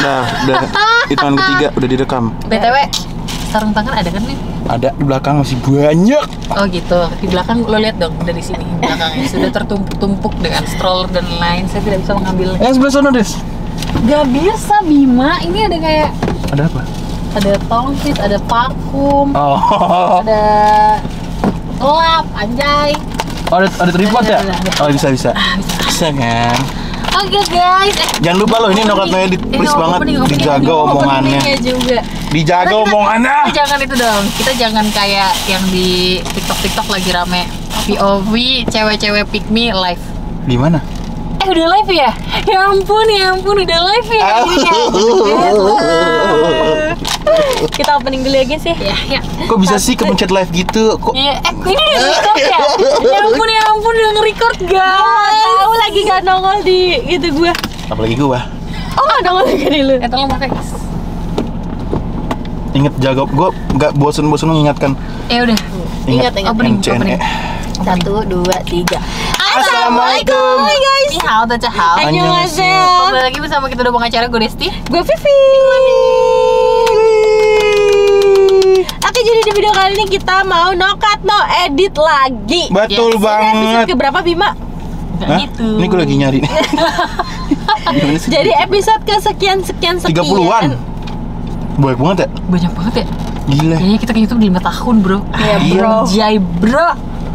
Nah, udah hitungan ketiga udah direkam. BTW, sarung tangan ada kan nih? Ada di belakang masih banyak. Oh gitu, di belakang lo lihat dong dari sini belakangnya sudah tertumpuk-tumpuk dengan stroller dan lain. Saya tidak bisa mengambilnya. Yang sebelah sana, Des. Gak bisa Bima, ini ada kayak Ada apa? ada tongsis, ada vakum, Oh. ada lap, anjay. Oh, ada tripod ya? Ada. Oh, bisa. Bisa kan? Oke guys, Jangan lupa loh, ini nokatnya edit please banget. Dijaga omongannya. Juga. Dijaga omongannya. Kita jangan itu dong. Kita jangan kayak yang di TikTok lagi rame POV cewek-cewek pick me live. Di mana? Udah live ya? Ya ampun, udah live ya. Kita opening dulu ya guys ya. Ya. Kok bisa sih kepencet live gitu? Kok Iya, ini udah record ya? Ya ampun, udah nge-record guys. Tahu lagi gak nongol di gitu gua. apalagi gua. Oh gak nongol lagi di lu. Tolong pakai guys. Ingat jaga, gua nggak bosen-bosen mengingatkan. Ya udah. Ingat. Opening. MCNE. 1, 2, 3. Assalamualaikum. Hai guys. Ni hao, hao. Annyeonghaseyo. Kembali lagi bersama kita udah pengacara gue Desti. Gue Vivi. Oke, jadi di video kali ini kita mau no edit lagi. Betul Yes. Ini episode banget. keberapa Bima? Enggak Hah? gitu. Ini gua lagi nyari nih. Gimana sih? Jadi episode ke sekian. 30-an. Banyak banget ya? Banyak banget ya. Gila. Kayaknya kita ke YouTube 5 tahun, bro. Iya, bro. Jai, bro.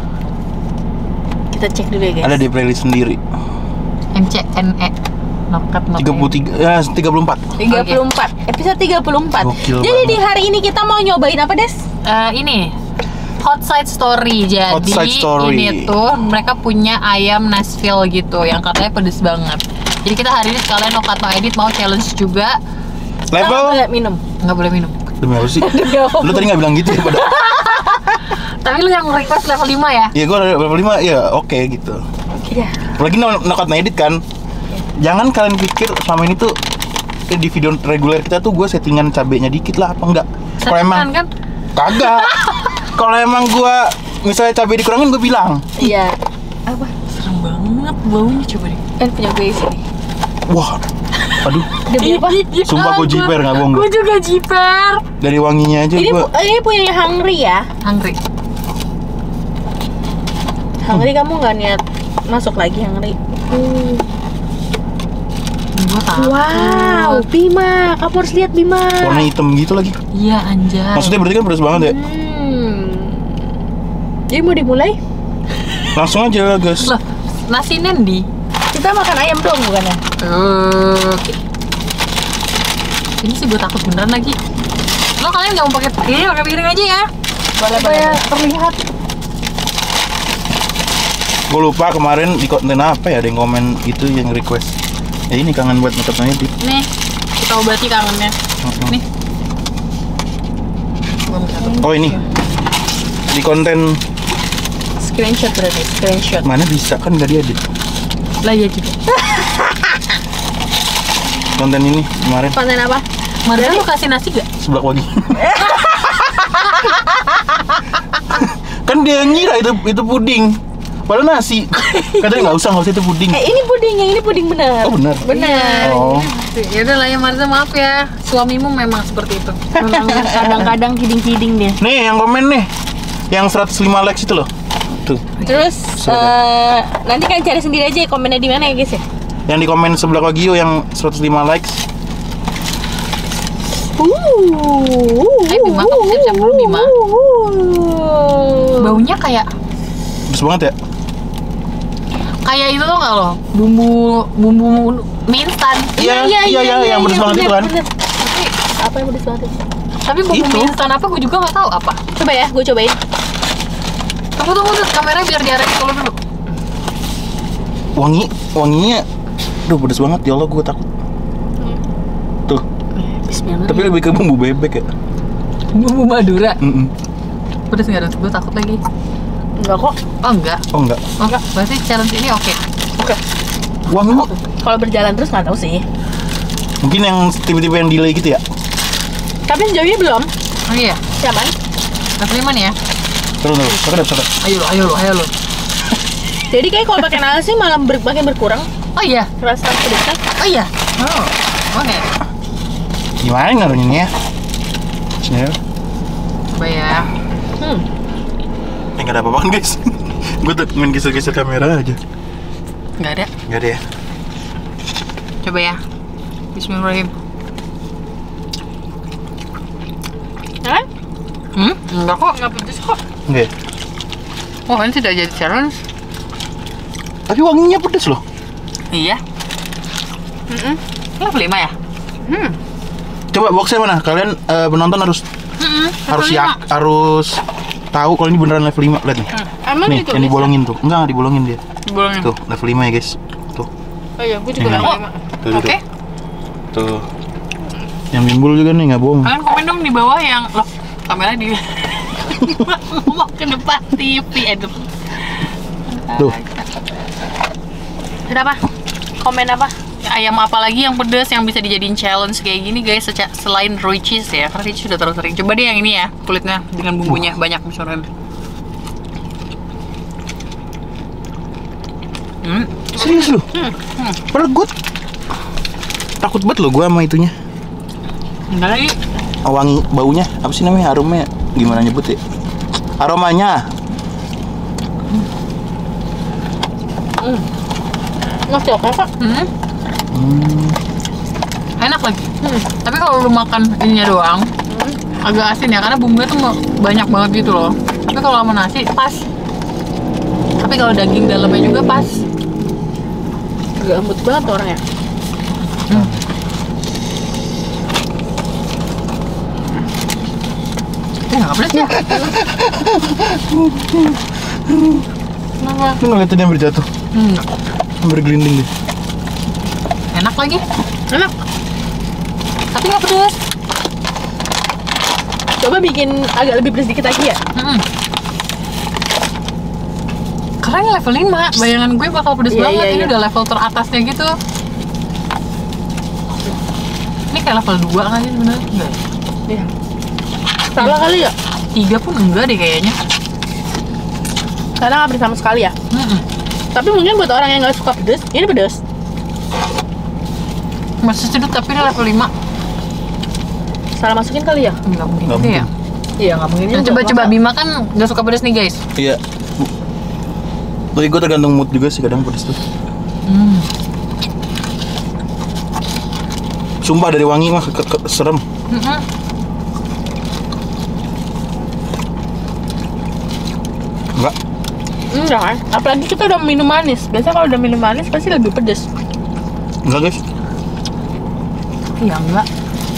Kita cek dulu ya guys. Ada di playlist sendiri. MCNE. Nokat 33, ya 34. 34. Episode 34. Gokil Jadi banget. di hari ini kita mau nyobain apa, Des? Ini hot side story. Jadi Hot side story. ini tuh mereka punya ayam Nashville gitu yang katanya pedes banget. Jadi kita hari ini sekalian no cut no edit mau challenge juga. Kita Level? boleh minum. Nggak boleh minum. Demi apa sih? apa? Lu tadi nggak bilang gitu ya pada? Tapi lu yang request level 5 ya? Ya gua level 5 ya oke gitu. Iya. Apalagi nokat edit kan. Jangan kalian pikir selama ini tuh di video reguler kita tuh gue settingan cabenya dikit lah apa enggak? Kalau emang kan? kagak. Kalau emang gue misalnya cabai dikurangin gue bilang. Iya. Apa? Serem banget baunya, coba deh. Kan punya gue sini. Wah, aduh. Udah berapa? Sumpah gue jiper nggak bohong Gue gue. juga jiper. Dari wanginya aja Ini gue. ini punya Hungry ya. Hungry. Hungry kamu nggak niat masuk lagi Hungry? Gue tahu. Wow, Bima, kamu harus lihat Bima. Warna hitam gitu lagi. Iya anjay. Maksudnya berarti kan pedas banget ya? Jadi mau dimulai? Langsung aja guys. Loh, nasi Nendi. Kita makan ayam dong bukannya? Oke. Ini sih gue takut beneran lagi. Lo kalian nggak mau pakai piring aja ya? Boleh, Supaya terlihat. Gue lupa kemarin di konten apa ya ada yang komen gitu yang request. Ya ini kangen buat nokat edit. Nih, kita obati kangennya. Nih. Gua minta tuh. Oh ini di konten Screenshot berarti, screenshot. mana bisa kan nggak diedit. Lah ya juga. Konten ini kemarin Konten apa? Marga lu kasih nasi gak? sebelah pagi. Kan dia ngira itu puding. Padahal nasi. Katanya nggak usah itu puding. Ini puding, yang ini puding bener. Oh benar. Bener. Oh. Ya udah lah ya Marza, maaf ya. Suamimu memang seperti itu. Memang kadang-kadang kiding-kiding dia. Nih yang komen nih, yang 105 likes itu loh. Tuh. Terus nanti kan cari sendiri aja komennya di mana ya guys ya. Yang di komen sebelah Wagyu yang 105 likes. Ayo Bima, kamu siap-siap dulu Bima. Baunya kayak Terus banget ya? itu tuh nggak lo? Bumbu mie instan. Iya, yang pedes banget itu kan. Tapi Apa yang pedes banget? tapi bumbu Itu. mie instan apa? Gue juga nggak tahu apa. Coba ya, gue cobain. Tunggu tuh kameranya biar diarahin dulu dulu. Wanginya aduh pedes banget ya Allah gue takut. Tuh, Bismillah. tapi lebih ke bumbu bebek ya. Bumbu Madura. Mm-mm. Pedes nggak? Gue takut lagi. Enggak kok. Oh enggak. Oh enggak. Oh, berarti challenge ini oke. Oke. Wangi Kalau berjalan terus nggak tahu sih. mungkin yang tipe-tipe yang delay gitu ya. Tapi sejauh ini belum. Oh iya. Siapa? Level 5 nih ya. Terus. Ayo lo. Jadi kayak kalau pakai nasi malah makin berkurang Oh iya. rasa pedasnya. Oh iya. Oh. Oke. Gimana ngaruhinnya ya? Sebenarnya Coba ya. nggak ada apa-apa kan guys. Gue tuh main geser-geser kamera aja. Nggak ada. Nggak ada ya. Coba ya. Bismillahirrahmanirrahim. Kan? Enggak kok, nggak pedes kok. Enggak ya? Oh, ini tidak jadi challenge. Tapi wanginya pedes loh. Iya. Level 5 ya? Coba boxnya mana? Kalian penonton harus harus tahu kalau ini beneran level 5. Lihat nih. Emang Nih, gitu? yang dibolongin tuh. Enggak dibolongin dia. Bolongin. Tuh, level 5 ya, guys. Tuh. Oh iya, gue juga Ini. level 5. Tuh, tuh, Oke. tuh. Yang bimbul juga nih, nggak bohong. Kalian komen dong di bawah yang loh, kamera di mau ke depan TV aduh. Tuh. Kenapa? Komen apa? Ayam apa lagi yang pedas yang bisa dijadiin challenge kayak gini guys selain Roy cheese ya, karena cheese sudah terlalu sering. Coba deh yang ini ya, kulitnya dengan bumbunya banyak misalnya. Serius lu? Padahal gue takut banget loh gue sama itunya. Enggak lagi. Wangi baunya, apa sih namanya? Aromanya gimana nyebut ya? Aromanya. Masih oke kok. Enak lagi. Tapi kalau lu makan ininya doang, agak asin ya, karena bumbunya tuh banyak banget gitu loh. Tapi kalau sama nasi pas. Tapi kalau daging dalamnya juga pas. Agak lembut banget tuh orangnya. Nggak pedas ya? Kenapa? Lu ngeliatin yang berjatuh, Enggak. bergelinding deh. Enak lagi. Enak. Tapi nggak pedas. Coba bikin agak lebih pedas dikit lagi ya. Karena ini level 5, bayangan gue bakal pedas Iya, banget. iya, Ini iya. udah level teratasnya gitu. Ini kayak level 2 kan sih sebenarnya? Enggak. Iya. Salah kali ya? 3 pun enggak deh kayaknya. Karena nggak pedas sama sekali ya. Tapi mungkin buat orang yang nggak suka pedas, ini pedas. Masih sedut tapi ini level 5. Salah masukin kali ya? Enggak mungkin Nggak gitu ya. Iya, nggak mungkin. Nah, juga. coba Bima kan nggak suka pedas nih guys. Iya. Tapi gue tergantung mood juga sih, kadang pedes tuh. Sumpah dari wangi mah serem. Enggak. Enggak kan? Apalagi kita udah minum manis. Biasanya kalau udah minum manis pasti lebih pedas. Enggak guys. Iya enggak.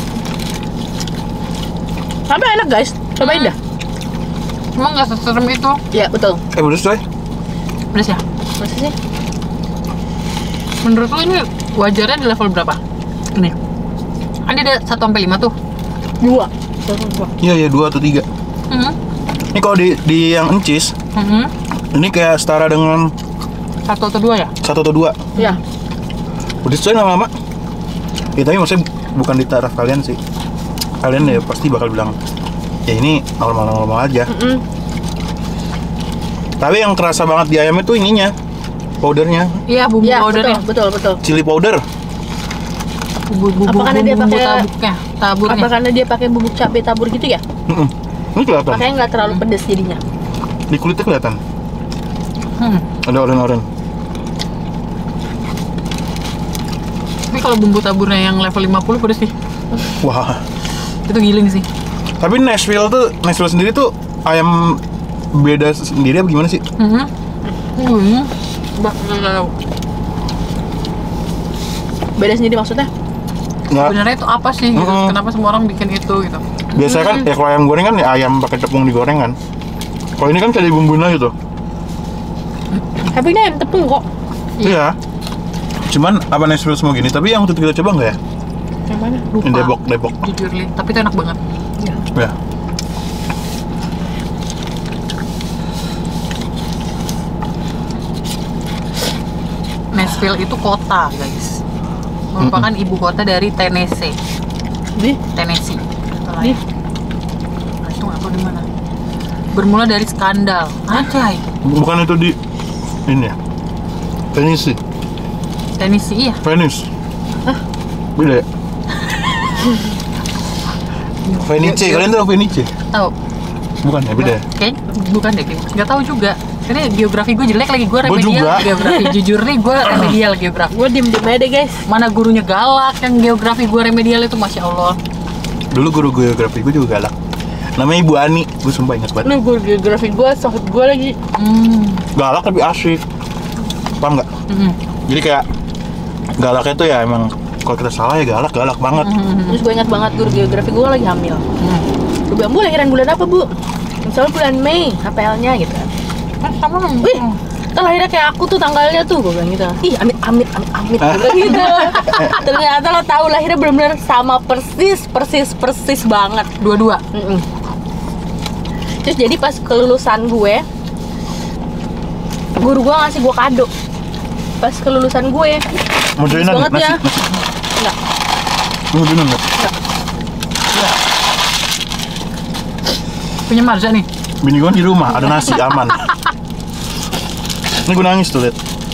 Tapi enak guys, cobain dah. Cuma nggak seserem itu. Iya betul. Pedes coy. Pedas ya? Masa sih? Menurut lo ini wajarnya di level berapa? Ini. Kan dia ada 1 sampai 5 tuh. 2. Iya 2 atau 3. Ini kalau di yang encis, ini kayak setara dengan 1 atau 2 ya? 1 atau 2. Iya. Pedes coy lama-lama. Ya tapi maksudnya bukan di taraf kalian sih. Kalian ya pasti bakal bilang, ya ini normal-normal aja. Tapi yang kerasa banget di ayam itu ininya, powdernya, Iya, bumbu Iya powdernya. betul. chili powder. Bumbu Apa karena dia pakai- tabuknya, taburnya. Apa karena dia pakai bubuk cabai tabur gitu ya? Ini kelihatan, Makanya nggak terlalu pedas jadinya. di kulitnya kelihatan. Ada oranye-oranye. Tapi kalau bumbu taburnya yang level 50 pedas sih. Wah. Itu giling sih. Tapi Nashville sendiri tuh ayam beda sendiri apa gimana sih? Beda sendiri maksudnya? Nggak. Sebenarnya itu apa sih gitu? Kenapa semua orang bikin itu gitu? Biasanya kan ya kalau ayam goreng kan ya ayam pakai tepung digoreng kan. Kalau ini kan kayak dibumbuin lagi tuh. Tapi ini ayam tepung kok. Iya. Cuman apa Nashville semua gini? Tapi yang waktu itu kita coba nggak ya? Yang mana? Lupa. Yang Depok. Jujur li, tapi itu enak banget. Ya. Nashville itu kota guys, merupakan ibu kota dari Tennessee. Di? Tennessee. Di? Itu nggak tahu di mana. Bermula dari skandal. Anjay. Bukan itu di ini ya? Tennessee. Tennessee iya. Venice. Hah? Beda ya? Venice, kalian tahu Venice? Tahu. Bukan ya, beda ya? Kayaknya bukan deh, nggak tahu juga. Karena geografi gue jelek lagi, gue remedial juga. geografi. Jujur nih, gue remedial geografi. Gue diem aja deh guys. Mana gurunya galak, yang geografi gue remedial itu, Masya Allah. Dulu guru geografi gue juga galak. Namanya Ibu Ani, gue sumpah ingat banget. Nih guru geografi gue, sahabat gue lagi. Galak tapi asik. Paham nggak? Jadi kayak galaknya tuh ya emang kalau kita salah ya galak banget. Terus gue ingat banget guru geografi gue lagi hamil. Gue bilang, Bu lahiran bulan apa Bu? Misalnya bulan Mei, HPL-nya gitu. Sama. Wih, lahirnya kayak aku tuh tanggalnya tuh, gue bilang gitu. Ih, amit gue bilang gitu. Ternyata lo tahu lahirnya benar-benar sama persis banget. Dua-dua. Terus jadi pas kelulusan gue, guru gue ngasih gue kado. Pas kelulusan gue, Mau joinan banget nasi? ya. Nasi? Enggak. Mau joinan nggak? Punya Marza nih. Bini gue di rumah, ada nasi, aman. Ini gue nangis tuh, liat.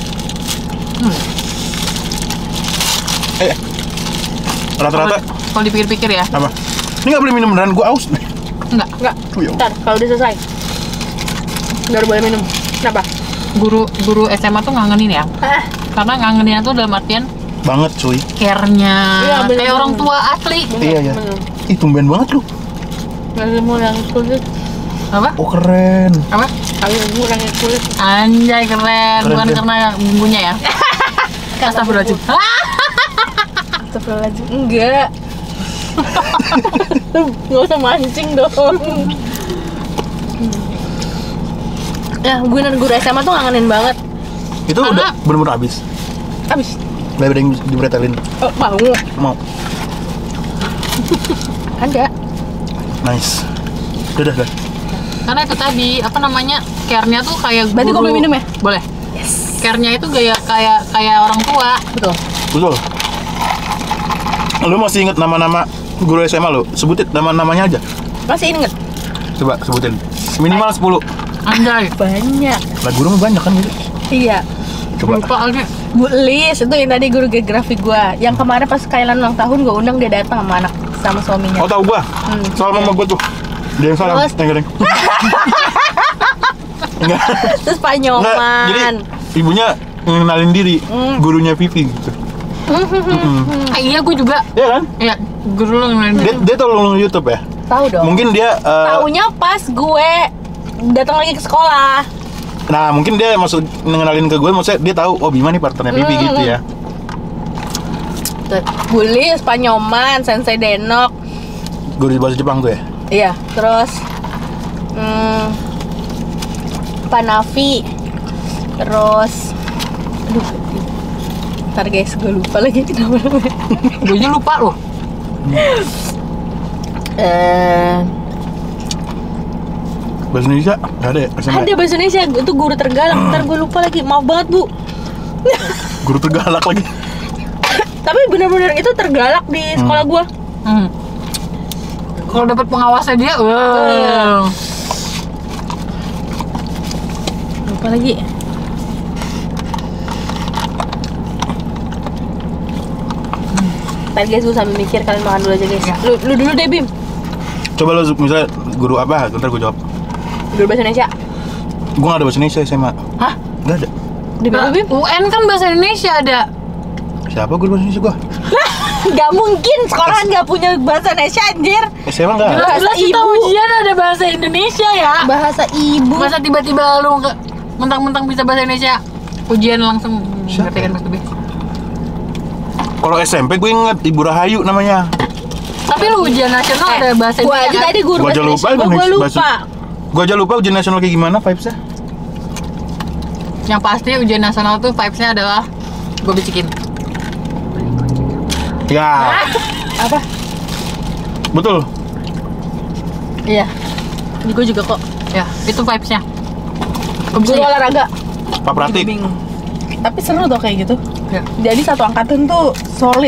Rata-rata Kalau dipikir-pikir ya. apa? Ini nggak boleh minum beneran, gue aus nih. Enggak. Oh, ya Allah. Ntar kalau udah selesai baru boleh minum. Kenapa? Guru SMA tuh ngangenin ya. Karena ngangenin tuh dalam artian Banget cuy. care-nya Iya, bener. kayak orang tua asli. Iya. Ih, tumben banget lu. Ngasih mau yang kulit. Apa? Oh keren. Apa? Kalian mau yang kulit. Anjay, keren. Bukan Keren. karena bumbunya ya. Astagfirullahaladzim. Astagfirullahaladzim. Enggak. Nggak usah mancing dong. Ya, gue dan guru SMA tuh ngangenin banget. Itu udah bener-bener habis. Abis. Gak ada yang dipretelin. Oh, mau. Mau. Ada. Nice. Udah. Karena itu tadi apa namanya, care-nya tuh kayak Berarti guru. gue boleh minum ya? Boleh. Yes. Care-nya itu kayak orang tua. Betul. Betul. Lu masih inget nama-nama guru SMA lu? Sebutin nama-namanya aja. Masih inget? Coba sebutin. Minimal 10. Anjay. Banyak. Lah guru mah banyak kan gitu. Iya. Coba. Lupa lagi. Bu Lis, itu yang tadi guru geografi gue. Yang kemarin pas Kailan ulang tahun gue undang, dia datang sama anak sama suaminya. Oh tahu gua. Soal mama gua tuh. Dia yang salah. Terus? Enggak. Enggak. Terus Pak Nyoman. Enggak. Jadi ibunya ngenalin diri, gurunya Vivi gitu. Iya, gue juga. Iya kan? Iya, guru lo ngelain. Dia tahu lu YouTube ya? Tahu dong. Mungkin dia Taunya pas gue datang lagi ke sekolah. nah, mungkin dia maksud ngenalin ke gue, maksudnya dia tahu oh Bima nih partnernya Vivi gitu ya. Bu Lis, Pak Nyoman, Sensei Denok. Guru bahasa Jepang tuh ya? Iya, terus Pak Nafi. Terus aduh. Ntar guys, gue lupa lagi namanya. Gue aja lupa loh. Bahasa Indonesia? Nggak ada ya? SMA? Ada bahasa Indonesia, itu guru tergalak. Ntar gue lupa lagi, maaf banget Bu. Guru tergalak lagi. Tapi bener-bener itu tergalak di sekolah gue. Kalau dapat pengawasnya dia, Lupa lagi. Ntar guys, gue sambil mikir, kalian makan dulu aja guys. Ya. Lu dulu deh Bim. Coba lu misalnya guru apa? Ntar gue jawab. Guru bahasa Indonesia. Gue nggak ada bahasa Indonesia SMA. Hah? Nggak ada. Di mana Bim? UN kan bahasa Indonesia ada. Siapa guru bahasa Indonesia gue? Gak mungkin, sekolahan gak punya bahasa Indonesia anjir. SMA nggak ada. Bahasa Jelas kita ibu. ujian ada bahasa Indonesia ya. Bahasa ibu. Masa tiba-tiba lu mentang-mentang bisa bahasa Indonesia, ujian langsung Siapa ngerti kan ya? Mas Tubi? Kalau SMP gue inget Ibu Rahayu namanya. Tapi lu ujian nasional ada bahasa Gua Indonesia aja kan? tadi guru Gua bahasa aja lupa, Indonesia. Gua bahasa- lupa. Gue aja lupa ujian nasional kayak gimana vibes-nya. Yang pasti ujian nasional tuh vibes-nya adalah gue bisikin. Ya, Apa? betul. Iya. Gue juga kok. Ya, itu vibes-nya. Gua bisa Guru ya? olahraga. Pak Pratik. Bingung. Tapi seru tuh kayak gitu. Ya. Jadi satu angkatan tuh solid.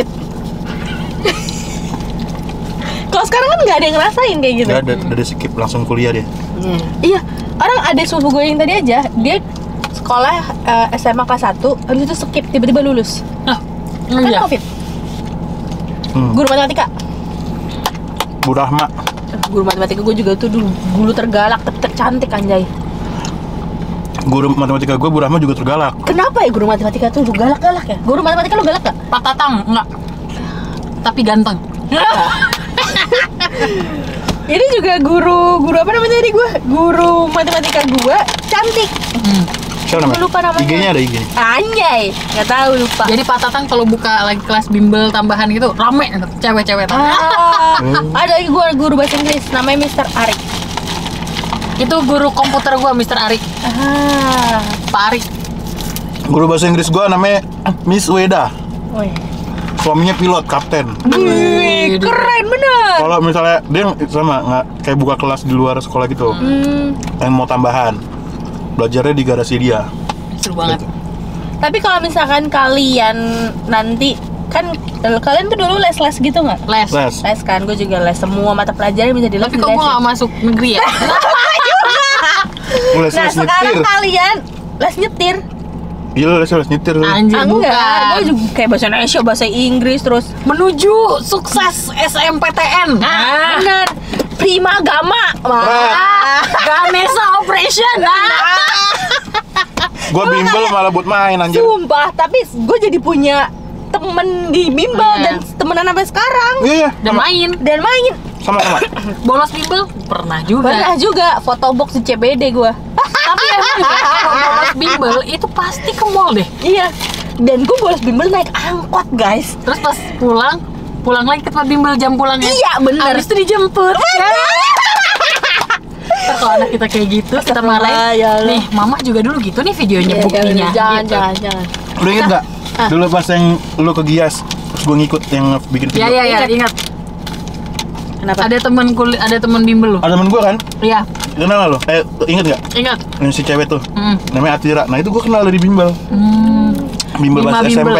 Kalau sekarang kan nggak ada yang ngerasain kayak gitu. Nggak ada, udah skip langsung kuliah dia. Iya, orang ada sepupu gue yang tadi aja, dia sekolah SMA kelas 1, habis itu skip, tiba-tiba lulus. Nah, Kan iya. Covid. Guru matematika. Bu Rahma. Guru matematika gue juga tuh dulu tergalak, tercantik anjay. Guru matematika gue Bu Rahma juga tergalak. Kenapa ya guru matematika tuh galak-galak ya? Guru matematika lu galak gak? Pak Tatang enggak. Tapi ganteng. Ini juga guru apa namanya tadi gue? Guru matematika gue cantik. Siapa namanya? Lupa namanya. IG-nya ada IG. Anjay, nggak tahu lupa. Jadi Pak Tatang kalau buka lagi kelas bimbel tambahan gitu rame cewek-cewek. Ada gue guru bahasa Inggris namanya Mr. Arik. Itu guru komputer gua Mr. Ari. Pak Ari. Guru bahasa Inggris gue namanya Miss Weda. Wih. Suaminya pilot, kapten. Wih, keren bener. Kalau misalnya dia sama nggak kayak buka kelas di luar sekolah gitu, yang mau tambahan, belajarnya di garasi dia. Seru banget. Tapi kalau misalkan kalian nanti kan kalian tuh dulu les gitu nggak? Les. Les kan, gue juga les semua mata pelajaran bisa diles. Tapi kok gua nggak masuk negeri ya? Les Nah sekarang nyetir. kalian les nyetir. Iya les nyetir. Anjir Enggak, bukan. gue juga kayak bahasa Indonesia, bahasa Inggris terus. Menuju sukses SMPTN. Bener. Prima Gama. Ganesha Operation. Gue bimbel malah buat main anjir. Sumpah, tapi gue jadi punya temen di bimbel dan temenan sampai sekarang. Iya. Dan main. Dan main. Sama-sama. Bolos bimbel pernah juga. Pernah juga fotobox di CBD gue. Tapi emang ya, kalau bolos bimbel itu pasti ke mall deh. Iya. Dan gue bolos bimbel naik angkot guys. Terus pas pulang lagi ke tempat bimbel jam pulangnya. Iya bener. Habis itu dijemput. Ntar kalau anak kita kayak gitu kita marahin. Ya Allah. Nih mama juga dulu gitu nih videonya buktinya. Jangan, gitu. jangan. Lu inget nggak? Dulu pas yang lu ke Gias, terus gue ngikut yang bikin video. Iya ingat. Kenapa? Ada teman bimbel lu. Ada temen gue kan? Iya, Kenal nggak lu? Inget nggak? ingat. Yang si cewek tuh, Hmm. namanya Atira. Nah itu gue kenal dari bimbel. Bimbel Bima bahasa bimbel. SMP.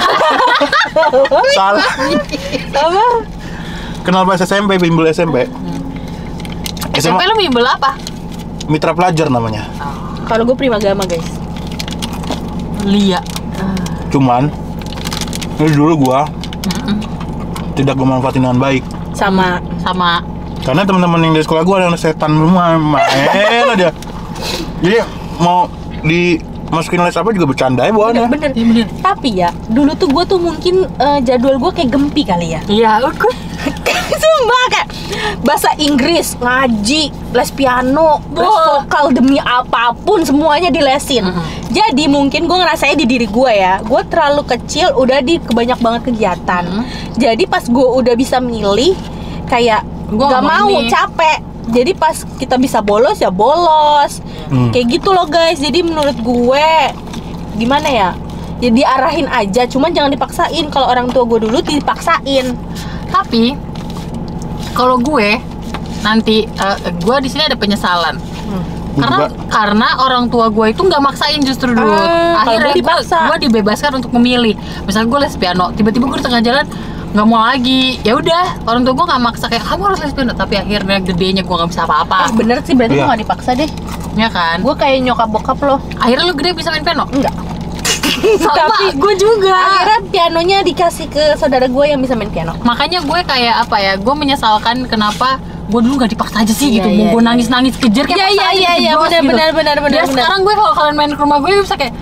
Salah. Apa? Kenal bahasa SMP, bimbel SMP. SMP lu bimbel apa? Mitra pelajar namanya. Kalau gue Prima Gama guys. Lia. Cuman ini dulu gua tidak gue manfaatin dengan baik. Sama. Karena teman-teman yang di sekolah gua ada setan semua, main aja. Jadi mau dimasukin les apa juga bercanda ya buahnya. Bener. Iya bener. Tapi ya, dulu tuh gue tuh mungkin jadwal gue kayak gempi kali ya. Iya, aku. Sumpah kan. Bahasa Inggris, ngaji, les piano, les Wah. vokal demi apapun semuanya dilesin. Jadi mungkin gue ngerasain di diri gue ya, gue terlalu kecil udah di kebanyak banget kegiatan. Jadi pas gue udah bisa milih, kayak Gua gak nggak mau mau ini. capek. Jadi pas kita bisa bolos ya bolos. Kayak gitu loh guys. Jadi menurut gue gimana ya? Ya diarahin aja, cuman jangan dipaksain. Kalau orang tua gue dulu dipaksain. Tapi kalau gue nanti gue di sini ada penyesalan. Gua juga. Karena orang tua gue itu nggak maksain justru dulu. kalau Akhirnya gue dipaksa. gue dibebaskan untuk memilih. Misalnya gue les piano, tiba-tiba gue di tengah jalan nggak mau lagi. Ya udah, orang tua gue nggak maksa kayak kamu harus les piano. Tapi akhirnya gedenya gue nggak bisa apa-apa. Bener sih, berarti Iya. gue gak dipaksa deh. Ya kan? Gue kayak nyokap bokap loh. Akhirnya lu gede bisa main piano. Enggak. Sama, gue juga. Akhirnya pianonya dikasih ke saudara gue yang bisa main piano. Makanya gue kayak apa ya? Gue menyesalkan kenapa gue dulu gak dipaksa aja sih Iya, gitu. iya, Mau gue iya. nangis-nangis kejar kayak paksa aja Iya, kejeblos gitu. benar. Dan sekarang gue kalau kalian main ke rumah gue bisa kayak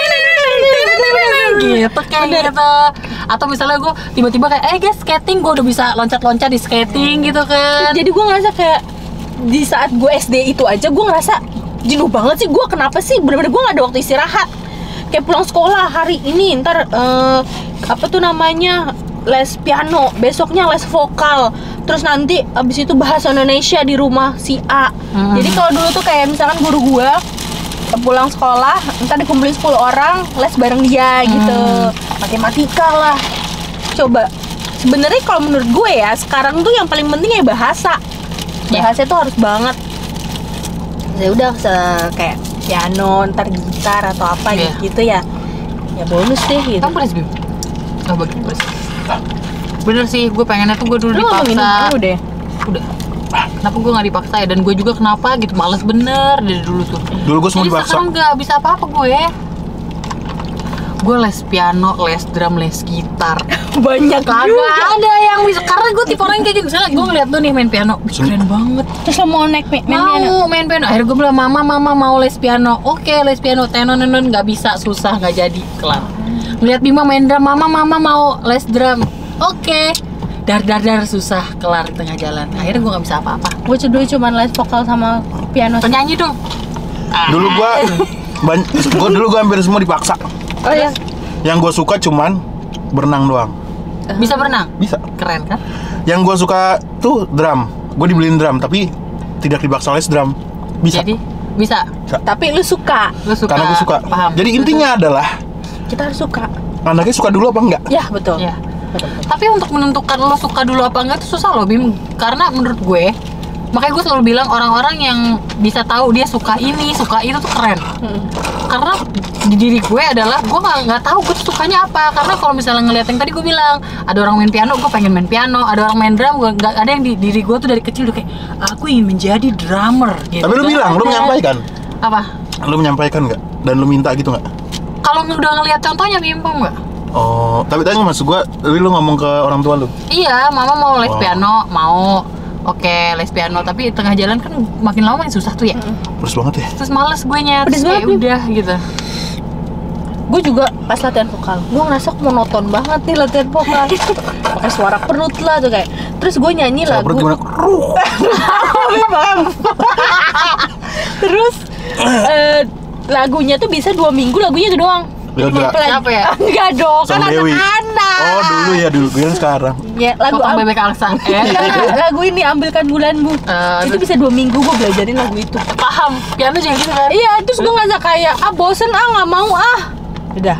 gitu kayak gitu. Atau misalnya gue tiba-tiba kayak guys skating, gue udah bisa loncat-loncat di skating gitu kan. Jadi gue ngerasa kayak di saat gue SD itu aja gue ngerasa jenuh banget sih. Gue kenapa sih bener-bener gue gak ada waktu istirahat. Kayak pulang sekolah hari ini ntar apa tuh namanya les piano, besoknya les vokal, terus nanti abis itu bahasa Indonesia di rumah si A. Jadi kalau dulu tuh kayak misalkan guru gue pulang sekolah ntar dikumpulin 10 orang les bareng dia gitu. Matematika lah. Coba sebenarnya kalau menurut gue ya sekarang tuh yang paling penting ya bahasa. Bahasa itu harus banget. Ya udah kayak piano, ntar gitar atau apa gitu ya. Ya bonus deh gitu. Kamu beres Bim? Oh bagus. Bener sih, gue pengennya tuh gue dulu Lu ngomongin dipaksa. dulu deh. Udah. Kenapa gue gak dipaksa ya? Dan gue juga kenapa gitu, males bener dari dulu tuh. Dulu gue semua Jadi dipaksa. sekarang gak bisa apa-apa gue. gue les piano, les drum, les gitar. Banyak Kagak juga. ada yang bisa, karena gue tipe orang yang kayak gitu. Misalnya gue ngeliat lu nih main piano, keren banget. Terus lo mau naik main piano? Mau main piano. Akhirnya gue bilang, mama mau les piano. Oke, les piano. Tenon nggak bisa, susah, nggak jadi, kelar. Ngeliat Bima main drum, mama mau les drum. Oke, dar susah, kelar di tengah jalan. Akhirnya gue nggak bisa apa-apa. Gue dulu cuma les vokal sama piano. Penyanyi dong. Dulu gua hampir semua dipaksa. Oh ya. Yang gua suka cuman berenang doang. Bisa berenang? Bisa. Keren kan? Yang gua suka tuh drum. Gua dibeliin drum tapi tidak dipaksa les drum. Bisa. Jadi bisa. Tapi lu suka. Lu suka. Karena gua suka. Paham. Jadi intinya adalah Kita harus suka. anaknya suka dulu apa enggak? Ya betul. Ya. Tapi untuk menentukan lo suka dulu apa enggak itu susah loh, Bim. Karena menurut gue, makanya gue selalu bilang orang-orang yang bisa tahu dia suka ini, suka itu tuh keren. Karena di diri gue adalah gue nggak tahu gue tuh sukanya apa. Karena kalau misalnya ngeliat yang tadi gue bilang, ada orang main piano, gue pengen main piano. Ada orang main drum, gue nggak ada yang di diri gue tuh dari kecil udah kayak aku ingin menjadi drummer. Gitu. Tapi lu bilang, lu menyampaikan. Apa? Lu menyampaikan nggak? Dan lu minta gitu nggak? Kalau udah ngeliat contohnya, Bim, paham nggak? Oh, tapi tadi maksud gua, tapi lu ngomong ke orang tua lu. Iya, mama mau les Wow. piano, mau. Oke, les piano, tapi tengah jalan kan makin lama makin susah tuh ya. Pedes banget ya. Terus males gue nya, Pedes terus kayak banget, Bim. udah gitu. Gue juga pas latihan vokal, gue ngerasa monoton banget nih latihan vokal. Pakai suara perut lah tuh kayak. Terus gue nyanyi Saya lagu. perut gimana? Memang. Terus lagunya tuh bisa 2 minggu lagunya itu doang. Leodra. Siapa ya? Enggak dong, kan Sang Dewi. anak-anak. Oh dulu ya, dulu gue sekarang. Ya, lagu Tukang bebek alasan. Enggak, lagu ini ambilkan bulanmu. Itu bisa 2 minggu gue belajarin lagu itu. Paham, piano juga gitu kan? Iya, terus gue ngerasa kayak bosen nggak mau udah.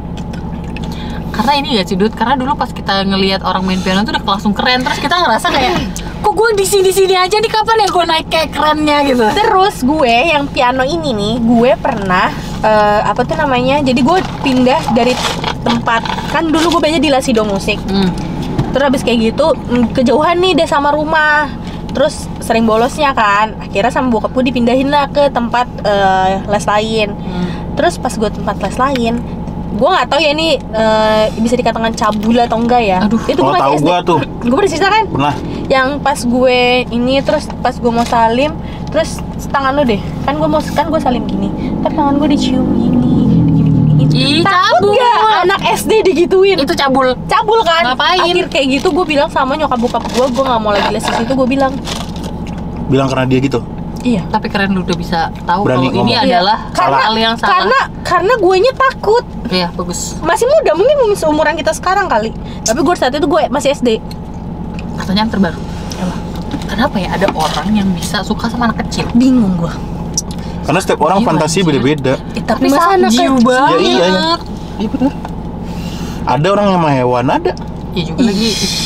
Karena ini gak sih, Dut, karena dulu pas kita ngelihat orang main piano tuh udah langsung keren. Terus kita ngerasa kayak, kok gue di sini aja nih, kapan ya gue naik kayak kerennya gitu. Terus gue yang piano ini nih, gue pernah apa tuh namanya? Jadi gue pindah dari tempat, kan dulu gue banyak di Lasido Musik. Terus habis kayak gitu kejauhan nih deh sama rumah. Terus sering bolosnya kan. Akhirnya sama bokap gue dipindahin lah ke tempat les lain. Terus pas gue tempat les lain, gue nggak tahu ya ini bisa dikatakan cabul atau enggak ya. Aduh. Itu Oh, gue tahu masih SD. gua tuh. Gue pernah cerita kan? Pernah. Yang pas gue ini, terus pas gue mau salim, terus tangan lu deh, kan gue salim gini, tapi tangan gue dicium gini. Ih, Takut cabul. gak anak SD digituin? Itu cabul. Cabul kan? Ngapain? Akhir kayak gitu gue bilang sama nyokap bokap gue nggak mau lagi les di situ. Gue bilang Bilang karena dia gitu. iya. Tapi keren lu udah bisa tahu Berani kalau ini ngomong. adalah Karena hal yang salah. karena gue nya takut. Iya, bagus. Masih muda, mungkin seumuran kita sekarang kali. Tapi gue saat itu gue masih SD. Pertanyaan terbaru. Kenapa ya ada orang yang bisa suka sama anak kecil? Bingung gue. Karena setiap orang Jiwa, fantasi anjir. beda-beda. Tapi masa anak jiwa kecil? banget. Ya, iya. Iya benar. Ada orang yang sama hewan, ada. Iya juga lagi.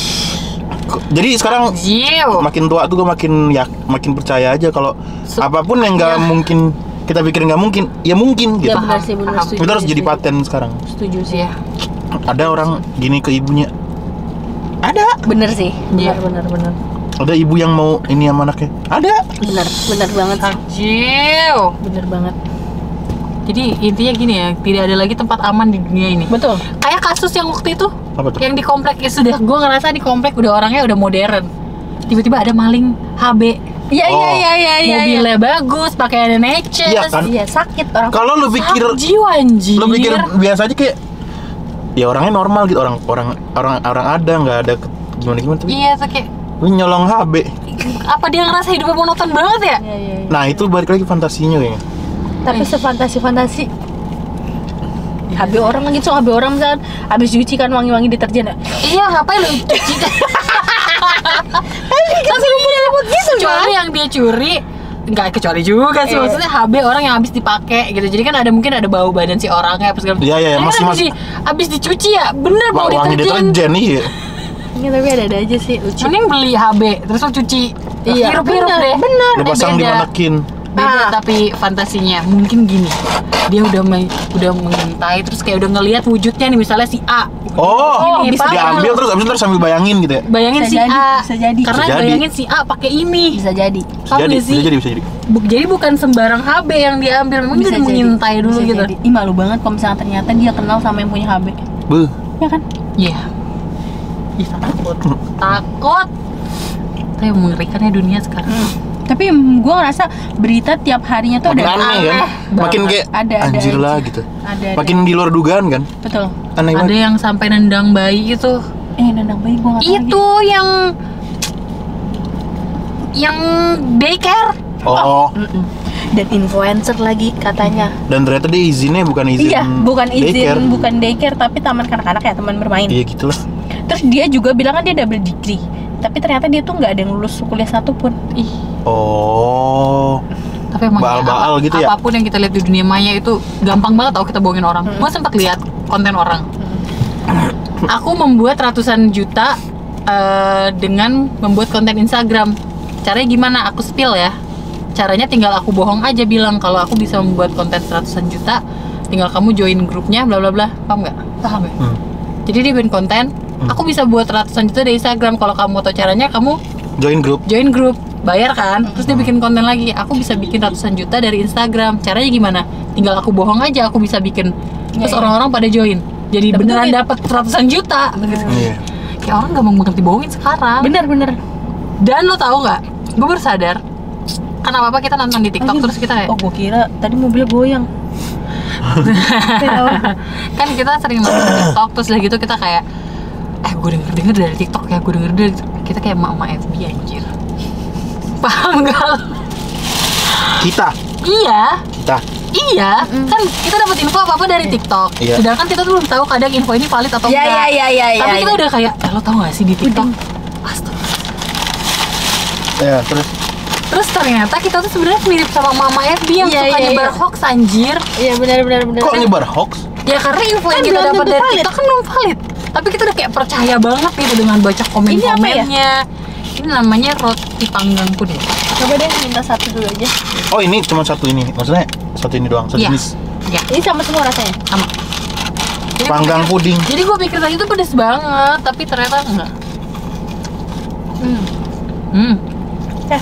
Jadi sekarang Jiw. makin tua tuh gue makin percaya aja kalau apapun yang nggak Iya. mungkin kita pikir nggak mungkin, ya mungkin gitu. Ya benar sih, benar. Paham. Setuju Itu harus sih, jadi setuju. paten sekarang. Setuju sih. Iya. Ada orang gini ke ibunya. Ada. Bener sih. Iya. Bener. Ada ibu yang mau ini sama anaknya. Ada. Bener banget sih. Jiw. Bener banget. Jadi intinya gini ya, tidak ada lagi tempat aman di dunia ini. Betul. Kayak kasus yang waktu itu, Apa tuh? yang di komplek ya sudah, gue ngerasa di komplek udah orangnya udah modern. Tiba-tiba ada maling HB, Iya Oh. mobilnya bagus, pakaiannya neces. Iya kan? Iya, sakit orang. Kalau lu pikir Jiwa anjir. lu pikir biasa aja kayak ya orangnya normal gitu, orang ada nggak ada gimana tapi Iya tuh kayak, lu nyolong HB. apa dia ngerasa hidupnya monoton banget ya? Iya. Nah, itu balik lagi fantasinya kayaknya. Tapi sefantasi HB orang lagi tuh, HB orang misalkan habis cuci kan wangi-wangi deterjen ya. Iya, ngapain lu cuci? Tapi gitu, kecuali yang dia curi, nggak kecuali juga sih, maksudnya HB orang yang habis dipakai gitu. Jadi kan ada mungkin ada bau badan si orangnya apa segala. Iya, iya, Ini kan masih- habis dicuci ya, bener bau Wangi deterjen iya. Iya, tapi ada aja sih lucu. Mending beli HB terus lo cuci. Iya, Hirup-hirup bener, deh. bener. Lu pasang di Beda. manekin. beda tapi fantasinya mungkin gini, dia udah mengintai terus kayak udah ngelihat wujudnya nih, misalnya si A. Oh, Ini, bisa paham? diambil terus abis itu sambil bayangin gitu ya. Bayangin Bisa si jadi, A, bisa jadi. karena Bisa jadi. bayangin si A pakai ini. Bisa jadi. Paham nggak sih? Bisa jadi. Jadi bukan sembarang HB yang diambil, memang dia udah mengintai dulu Bisa gitu. jadi. Ih, malu banget kalau misalnya ternyata dia kenal sama yang punya HB. Beuh. Ya kan? Iya. Ih, takut. Takut. Itu yang mengerikannya dunia sekarang. Tapi gue ngerasa berita tiap harinya tuh Makin ada aneh kan? Makin banget. kayak Ada anjir aja. lah gitu. Ada. Makin di luar dugaan kan? Betul. Aneh Ada banget. yang sampai nendang bayi itu. Nendang bayi gue nggak tahu Itu yang daycare. Oh, lagi. Dan influencer lagi katanya. dan ternyata dia izinnya bukan izin. Iya, bukan izin, daycare. bukan daycare, tapi taman kanak-kanak ya, teman bermain. Iya gitulah. Terus dia juga bilang kan dia double degree, tapi ternyata dia tuh nggak ada yang lulus kuliah satupun. Ih, Oh. tapi emang Baal-baal gitu ya? apapun yang kita lihat di dunia maya itu gampang banget tau kita bohongin orang. Gue sempat lihat konten orang. Aku membuat ratusan juta dengan membuat konten Instagram. Caranya gimana? Aku spill ya. Caranya tinggal aku bohong aja bilang kalau aku bisa membuat konten ratusan juta, tinggal kamu join grupnya bla bla bla. Paham nggak? Paham ya? Jadi dia bikin konten, aku bisa buat ratusan juta di Instagram. Kalau kamu tahu caranya, kamu Join grup. bayar kan. Terus dia bikin konten lagi, aku bisa bikin ratusan juta dari Instagram. Caranya gimana? Tinggal aku bohong aja, aku bisa bikin. Terus Iya. orang-orang pada join. Jadi Tapi beneran duit. dapat ratusan juta. Iya. Kayak orang gak mau ngerti bohongin sekarang. Bener. Dan lo tahu nggak? Gue baru sadar. Kan apa kita nonton di TikTok terus kita kayak, Oh, gue kira tadi mobilnya goyang. kan kita sering nonton TikTok terus udah gitu kita kayak, gue denger dari TikTok ya, gue denger dari kita kayak mama FB anjir. Paham nggak? Kita. Iya. Iya, kan kita dapat info apa dari TikTok. Iya. Sedangkan kita tuh belum tahu kadang info ini valid atau enggak. Iya. Tapi kita udah kayak, lo tau gak sih di TikTok? Astaga. Ya, Terus ternyata kita tuh sebenarnya mirip sama mama FB yang Iya, suka iya, nyebar iya. hoax anjir. Iya, benar. kok nyebar hoax? Ya karena info yang Kan kita belum dapat tentu dari valid. TikTok kan belum valid. Tapi kita udah kayak percaya banget gitu dengan baca komen-komennya. Ini namanya roti panggang puding. Coba deh minta satu dulu aja. Oh, ini cuma satu ini. Maksudnya satu ini doang, satu Iya. jenis. Ya, Ini sama semua rasanya. sama. Jadi Panggang puding. Jadi gue pikir tadi itu pedes banget, tapi ternyata enggak. Ya.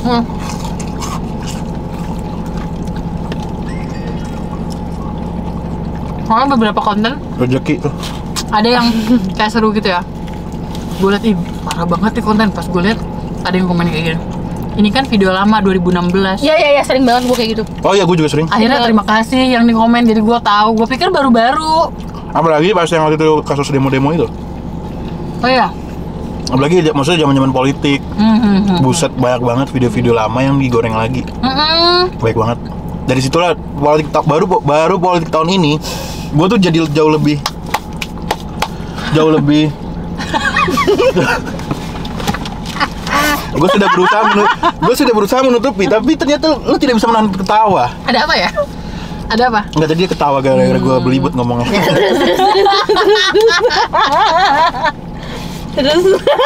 Soalnya beberapa konten Rezeki tuh. ada yang kayak seru gitu ya. Gue liat, ih parah banget nih konten. Pas gue liat ada yang komen kayak gini. Ini kan video lama 2016. Iya, sering banget gue kayak gitu. Oh iya, gue juga sering. Akhirnya terima kasih yang di komen, jadi gue tahu. Gue pikir baru-baru. Apalagi pas yang waktu itu kasus demo-demo itu. Oh iya. Apalagi maksudnya zaman-zaman politik. Buset, banyak banget video-video lama yang digoreng lagi. Baik banget. Dari situlah politik baru politik tahun ini, gue tuh jadi jauh lebih gue sudah berusaha menutupi, tapi ternyata lu tidak bisa menahan ketawa. Ada apa ya? Ada apa? Enggak, tadi dia ketawa gara-gara gue belibet ngomongnya. Terus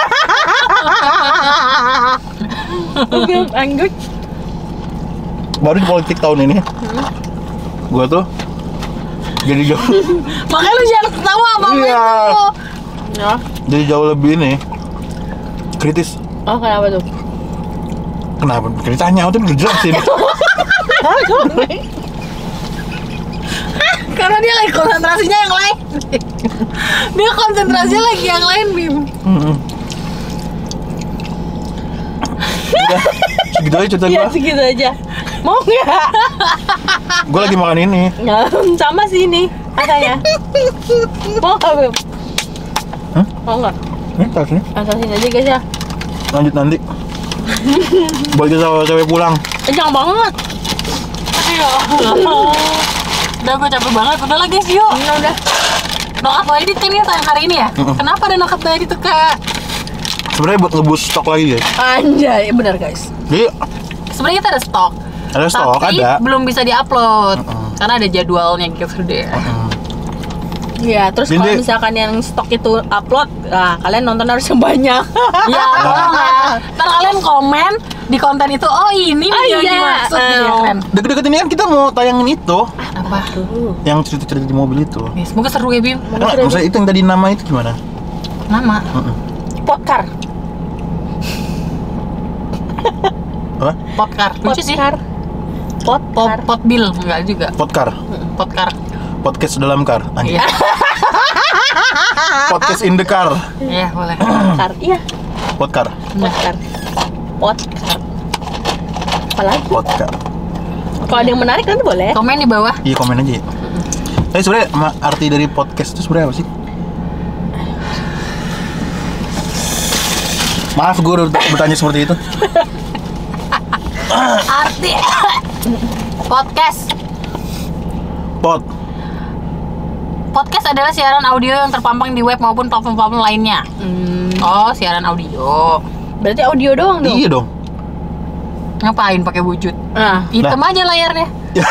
anggut. Baru di politik tahun ini, gue tuh jadi jauh, Makanya lu jangan ketawa apa Iya. itu. Ya. jadi jauh lebih ini kritis. Oh, kenapa tuh? Kenapa? Ceritanya itu udah jelasin. Karena dia lagi konsentrasinya yang lain. Dia konsentrasinya lagi yang lain, Bim. Udah, segitu aja cerita Iya, gue. segitu aja. Mau nggak? Gue lagi makan ini. Sama sih ini rasanya. Mau nggak, Bim? Hah? Mau nggak? Tas nih. Asasin aja guys ya. Lanjut nanti. Buat kita cewek pulang. Kenyang banget. Udah gue capek banget. Udah lah guys, yuk. Udah. Knock up edit kan ya tayang hari ini ya? Kenapa ada knock up edit tuh kak? Sebenarnya buat ngebus stok lagi guys. Anjay, benar guys. Jadi Sebenarnya kita ada stok. ada stok, tapi ada. belum bisa diupload karena ada jadwalnya gitu deh. Iya, terus kalau Jadi- misalkan yang stok itu upload, nah kalian nonton harus yang banyak. Ya, tolong ya. Ntar kalian komen di konten itu, oh ini video yang iya. dimaksud gitu ya kan. Deket-deket ini kan kita mau tayangin itu, Apa? yang cerita-cerita di mobil itu. Ya, semoga seru ya Bim. Nah, maksudnya itu yang tadi nama itu gimana? Nama. Podcar. Apa? Podcar. Lucu sih. Podcar. Potbil enggak juga. Podcar. Podcar. Podcast dalam car. Anjir. Iya. Podcast in the car. Iya, boleh. Podcar. Iya, Podcar. podcar. Podcar. Apalagi? Podcar. Kalau ada yang menarik nanti boleh. Komen di bawah. Iya, komen aja ya. Tapi sebenarnya arti dari podcast itu sebenarnya apa sih? Maaf gue udah bertanya seperti itu. Arti podcast. Podcast adalah siaran audio yang terpampang di web maupun platform-platform lainnya. Oh, siaran audio. Berarti audio doang dong. Iya dong. Ngapain pakai wujud? Nah, Hitam aja layarnya.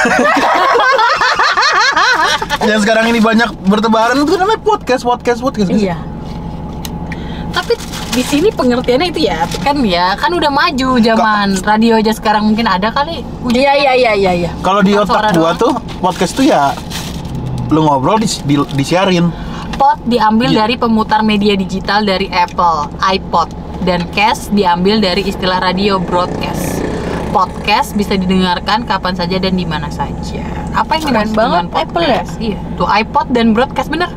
Yang sekarang ini banyak bertebaran itu namanya podcast. iya. Tapi di sini pengertiannya itu ya, kan udah maju zaman radio aja sekarang mungkin ada kali. Iya. Kalau di Bukan suara otak gua doang. tuh podcast tuh ya lu ngobrol disiarin. Pod diambil Iya. dari pemutar media digital dari Apple, iPod, dan cast diambil dari istilah radio broadcast. Podcast bisa didengarkan kapan saja dan di mana saja. Apa yang Keren dimaksud banget, dengan podcast? Apple ya? Iya, tuh iPod dan broadcast bener.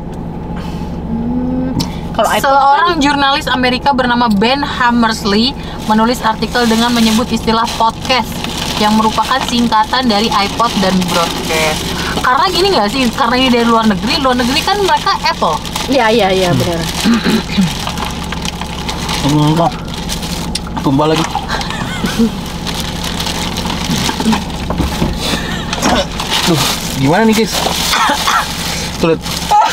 Kalau iPod Seorang jurnalis Amerika bernama Ben Hammersley menulis artikel dengan menyebut istilah podcast yang merupakan singkatan dari iPod dan broadcast. Karena gini nggak sih? Karena ini dari luar negeri kan mereka Apple. Iya benar. Enggak. Tumbal lagi. Duh, gimana nih guys? Tuh liat.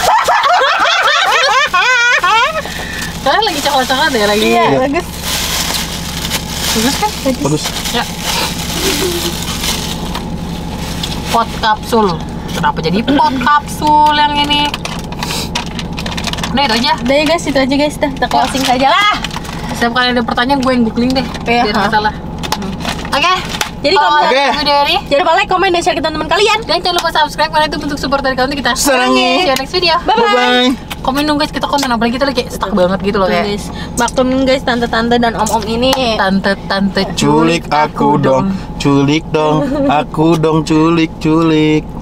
Kalian lagi coklat-coklat ya lagi. Iya, Iya. bagus. Bagus kan? Bagus. Ya. Pot kapsul. Kenapa jadi pot kapsul yang ini? Udah itu aja. Udah ya guys, itu aja guys. Kita closing saja lah. Setiap kali ada pertanyaan gue yang googling deh. Iya. Biar nggak salah. Oke. Jadi kalau Oke. video ini jangan lupa like, komen, dan share ke teman-teman kalian. dan jangan lupa subscribe karena itu bentuk support dari kalian kita. Sarangi. See you next video. Bye-bye. Komen dong guys, kita konten apalagi kita lagi kayak stuck banget gitu loh kayak. Guys, maklumin guys tante-tante dan om-om ini. Tante-tante Culik aku dong, culik dong, aku dong culik.